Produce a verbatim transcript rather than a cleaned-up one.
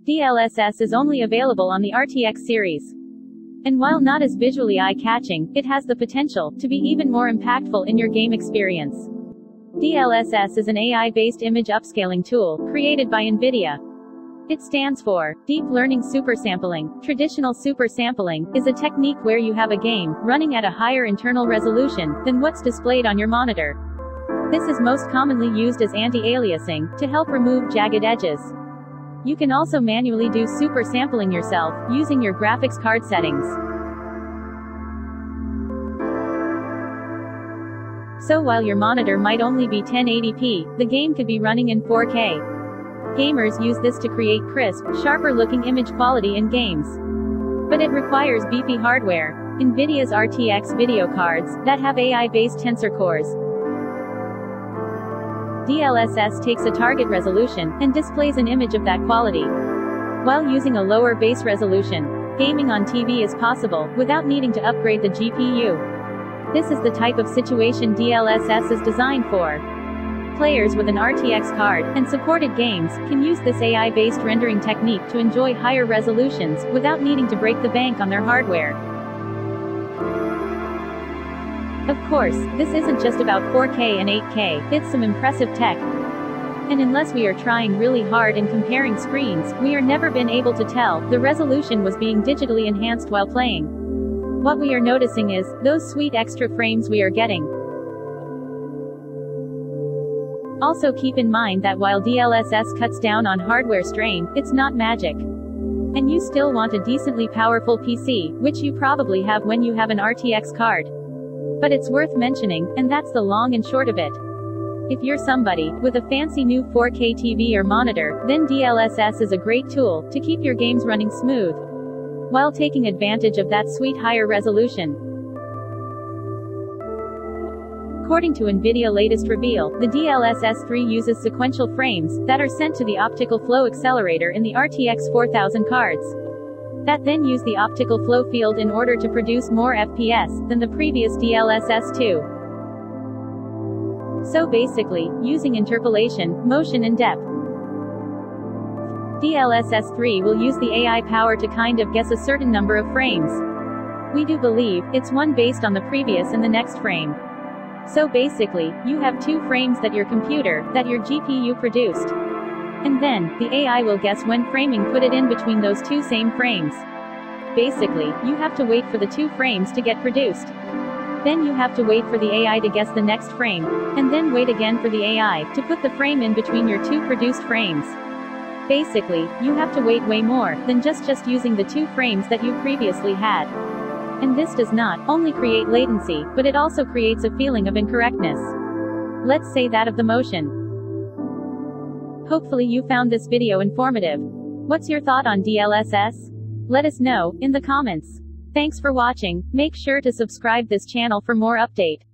D L S S is only available on the R T X series. And while not as visually eye-catching, it has the potential to be even more impactful in your game experience. D L S S is an A I-based image upscaling tool, created by NVIDIA. It stands for Deep Learning Supersampling. Traditional supersampling is a technique where you have a game running at a higher internal resolution than what's displayed on your monitor. This is most commonly used as anti-aliasing, to help remove jagged edges. You can also manually do supersampling yourself, using your graphics card settings. So while your monitor might only be ten eighty p, the game could be running in four K. Gamers use this to create crisp, sharper-looking image quality in games. But it requires beefy hardware. NVIDIA's R T X video cards, that have A I-based tensor cores. D L S S takes a target resolution, and displays an image of that quality. While using a lower base resolution, gaming on T V is possible, without needing to upgrade the G P U. This is the type of situation D L S S is designed for. Players with an R T X card, and supported games, can use this A I-based rendering technique to enjoy higher resolutions, without needing to break the bank on their hardware. Of course, this isn't just about four K and eight K, it's some impressive tech. And unless we are trying really hard and comparing screens, we are never been able to tell the resolution was being digitally enhanced while playing. What we are noticing is, those sweet extra frames we are getting. Also keep in mind that while D L S S cuts down on hardware strain, it's not magic. And you still want a decently powerful P C, which you probably have when you have an R T X card. But it's worth mentioning, and that's the long and short of it. If you're somebody with a fancy new four K T V or monitor, then D L S S is a great tool to keep your games running smooth, while taking advantage of that sweet higher resolution. According to NVIDIA latest reveal, the D L S S three uses sequential frames that are sent to the optical flow accelerator in the R T X four thousand cards, that then use the optical flow field in order to produce more F P S than the previous D L S S two. So basically, using interpolation, motion and depth, D L S S three will use the A I power to kind of guess a certain number of frames. We do believe it's one based on the previous and the next frame. So basically, you have two frames that your computer, that your G P U produced. And then, the A I will guess when framing put it in between those two same frames. Basically, you have to wait for the two frames to get produced. Then you have to wait for the A I to guess the next frame, and then wait again for the A I to put the frame in between your two produced frames. Basically, you have to wait way more than just just using the two frames that you previously had. And this does not only create latency, but it also creates a feeling of incorrectness. Let's say that of the motion. Hopefully you found this video informative. What's your thought on D L S S? Let us know in the comments. Thanks for watching. Make sure to subscribe this channel for more update.